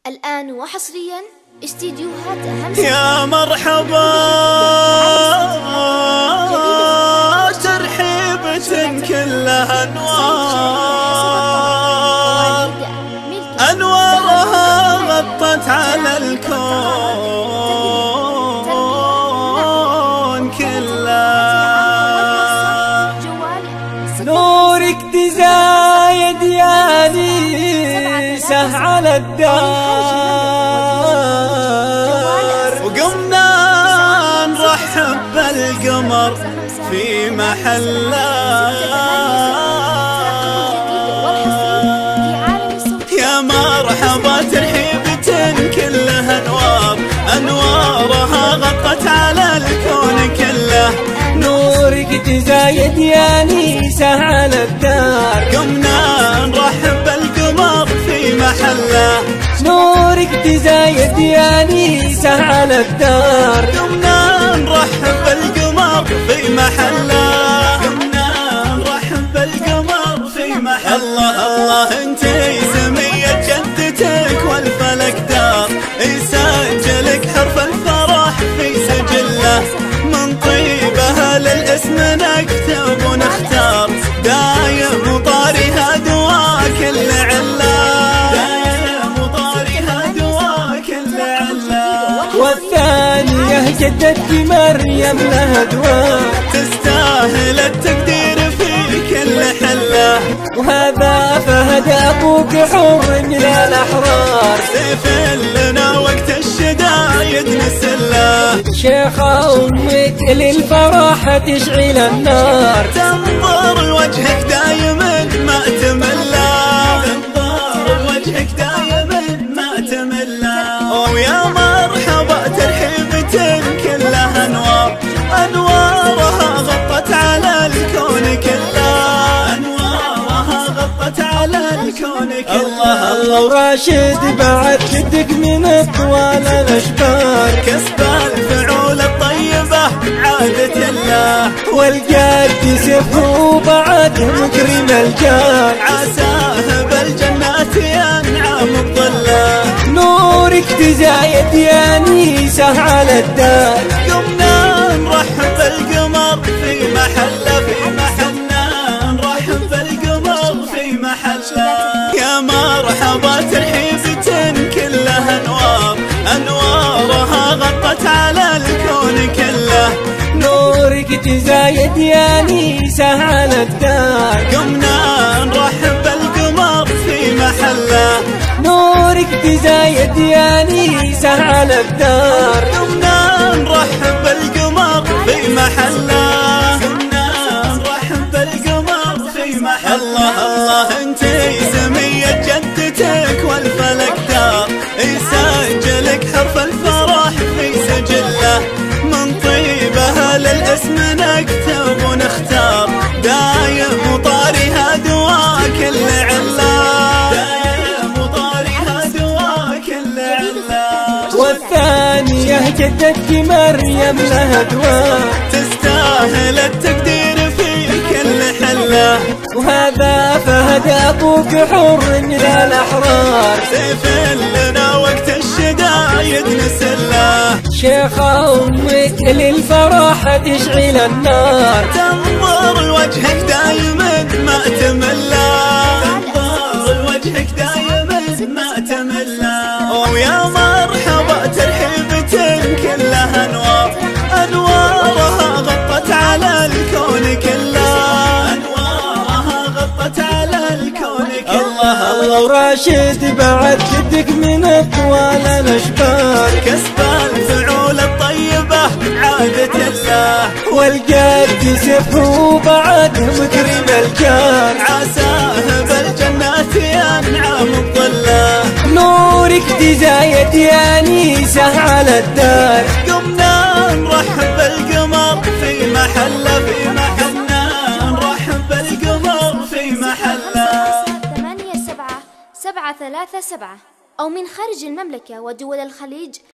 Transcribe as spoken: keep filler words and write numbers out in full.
الآن وحصريا استديوهات همسة. يا مرحبا ترحيبة كلها أنوار، أنوارها غطت على الكون كله. نورك تزايد يا نيسه على الدار، وقمنا نرحب بالقمر في محله. يا مرحبا ترحيبة كلها انوار، انوارها غطت على الكون كله. نورك تزايد يا نيسه على الدار، قمنا نرحب بالقمر في محله. نورك تزايد يا نيسه على الدار، قمنا نرحب بالقمر في محله. قمنا نرحب بالقمر في محله. الله الله انتي سمية جدتك والفلك دار، يسجلك حرف الفرح في سجله. من طيبها للاسم نكتب ونختار، دايم طاريها دوا كل عله. دايم طاريها دوا كل عله. والثانية جدتك مريم لها دواء، تستاهل التقدير في كل حله. وهذا فهد أبوك حر من الأحرار، سيف لنا وقت الشدايد نسله. شيخة أمك للفرح تشعل النار، تنظر لوجهك دايما ما تمله. تنظر لوجهك دايما ما تمله. ويا مرحبا ترحيبة كلها انوار، انوارها غطت على الكون كله. انوارها غطت على الكون كله. الله الله وراشد بعد جدك من طوال الاشبار، كسب الفعول الطيبة عادة الله. والجد سفه بعد مكرم الجار، عساه بالجنات ينعم بظله. نورك تزايد يا نيسه على الدار، قمنا نرحب بالقمر في محله. في محلنا نرحب بالقمر في محله. يا مرحبا ترحيبة كلها انوار، انوارها غطت على الكون كله. نورك تزايد يا نيسه على الدار، قمنا نرحب بالقمر في محله. نورك تزايد يا نيسه على الدار، قمنا نرحب بالقمر في محله. قمنا نرحب بالقمر في محله. الله الله انتي سمية جدتك والفلك دار، يسجلك حرف الفرح في سجله. من طيبها للاسم نكتب ونختار، دايم طاريها دوا كل عله. دايم طاريها دوا كل عله. والثانية جدتك مريم لها دواء، تستاهل التقدير في كل حله. وهذا فهد أبوك حر من الأحرار، سيف لنا وقت الشدايد نسله. شيخة أمك للفرح تشعل النار، تنظر لوجهك دايما ما تمله. تنظر لوجهك دايما ما تمله. ويا مرحبا ترحيبة كلها انوار، انوارها غطت على الكون كله. انوارها غطت على الكون كله. الله الله وراشد بعد جدك من طوال الاشبار، كسب الفعول الطيبة عادة الله. والجد سفه بعد مكرم الجار، عساه بالجنات ينعم بظله. نورك تزايد يا نيسه على الدار، قمنا نرحب بالقمر في محله. في محلنا نرحب بالقمر في محله. ثمانية سبعة سبعة ثلاثة سبعة أو من خارج المملكة ودول الخليج